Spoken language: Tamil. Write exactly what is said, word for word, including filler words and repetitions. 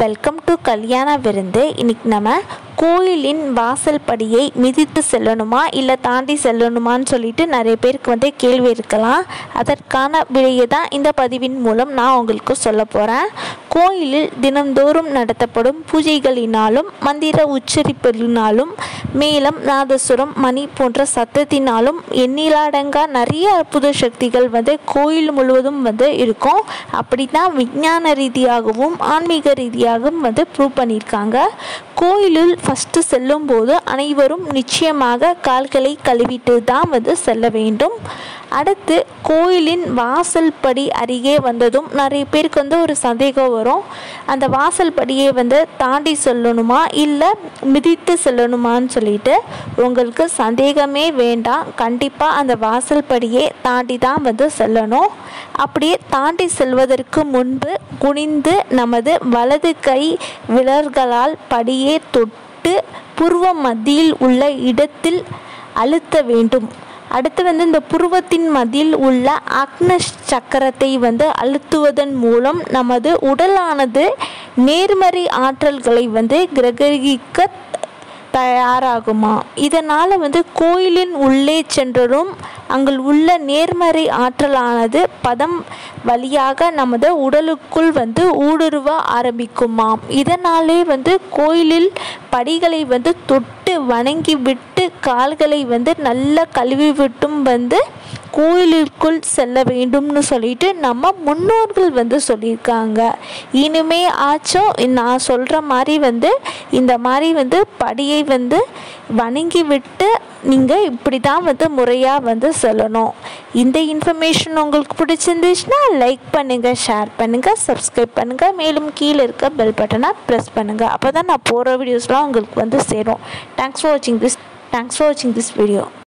வெல்கம் டு கல்யாண விருந்து. இன்னைக்கு நம்ம கோயிலின் வாசல் படியை மிதித்து செல்லணுமா இல்லை தாண்டி செல்லணுமான்னு சொல்லிட்டு நிறைய பேருக்கு வந்து கேள்வி இருக்கலாம். அதற்கான விடையை தான் இந்த பதிவின் மூலம் நான் உங்களுக்கு சொல்ல போகிறேன். கோயிலில் தினந்தோறும் நடத்தப்படும் பூஜைகளினாலும் மந்திர உச்சரிப்பினாலும் மேளம் நாதசுரம் மணி போன்ற சத்தத்தினாலும் எண்ணிலாடங்கா நிறைய அற்புத சக்திகள் வந்து கோயில் முழுவதும் வந்து இருக்கும். அப்படி தான் விஞ்ஞான ரீதியாகவும் ஆன்மீக ரீதியாகவும் வந்து ப்ரூவ் பண்ணியிருக்காங்க. கோயிலில் ஃபஸ்ட்டு செல்லும் போது அனைவரும் நிச்சயமாக கால்களை கழுவிட்டு தான் வந்து செல்ல வேண்டும். அடுத்து கோயிலின் வாசல் படி அருகே வந்ததும் நிறைய பேருக்கு வந்து ஒரு சந்தேகம் வரும். அந்த வாசல் படியை வந்து தாண்டி செல்லணுமா இல்லை மிதித்து செல்லணுமான்னு சொல்லிட்டு. உங்களுக்கு சந்தேகமே வேண்டாம். கண்டிப்பாக அந்த வாசல் படியை தாண்டி தான் வந்து செல்லணும். அப்படியே தாண்டி செல்வதற்கு முன்பு குனிந்து நமது வலது கை விரல்களால் படியை தொட்டு புருவ மத்தியில் உள்ள இடத்தில் அழுத்த வேண்டும். அடுத்து வந்து இந்த புருவத்தின் மத்தியில் உள்ள அக்ன சக்கரத்தை வந்து அழுத்துவதன் மூலம் நமது உடலானது நேர்மறை ஆற்றல்களை வந்து கிரகிக்க தயாராகுமா. இதனால் வந்து கோயிலின் உள்ளே சென்றதும் அங்கு உள்ள நேர்மறை ஆற்றலானது பதம் வழியாக நமது உடலுக்குள் வந்து ஊடுருவ ஆரம்பிக்குமாம். இதனாலே வந்து கோயிலில் படிகளை வந்து தொட்டு வணங்கி விட்டு கால்களை வந்து நல்லா கழுவி விட்டும் வந்து கோயிலுக்குள் செல்ல வேண்டும்னு சொல்லிட்டு நம்ம முன்னோர்கள் வந்து சொல்லியிருக்காங்க. இனிமே ஆச்சும் நான் சொல்கிற மாதிரி வந்து இந்த மாதிரி வந்து படியை வந்து வணங்கி விட்டு நீங்கள் இப்படி தான் வந்து முறையாக வந்து சொல்லணும். இந்த இன்ஃபர்மேஷன் உங்களுக்கு பிடிச்சிருந்துச்சுன்னா லைக் பண்ணுங்கள், ஷேர் பண்ணுங்கள், சப்ஸ்கிரைப் பண்ணுங்கள். மேலும் கீழே இருக்க பெல் பட்டனை ப்ரெஸ் பண்ணுங்கள். அப்போ தான் நான் போகிற வீடியோஸ்லாம் உங்களுக்கு வந்து சேரும். தேங்க்ஸ் ஃபார் வாட்சிங் திஸ் தேங்க்ஸ் ஃபார் வாட்சிங் திஸ் வீடியோ.